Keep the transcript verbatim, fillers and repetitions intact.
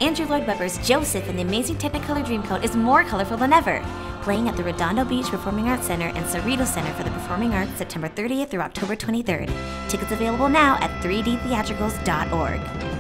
Andrew Lloyd Webber's Joseph in the amazing Technicolor Dreamcoat is more colorful than ever, playing at the Redondo Beach Performing Arts Center and Cerritos Center for the Performing Arts September thirtieth through October twenty-third. Tickets available now at three d theatricals dot org.